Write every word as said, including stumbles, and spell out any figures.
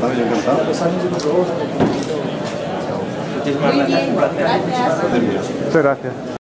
Encantado, yo encantado. Muchísimas gracias. Un placer. Gracias. Gracias. Muchas gracias.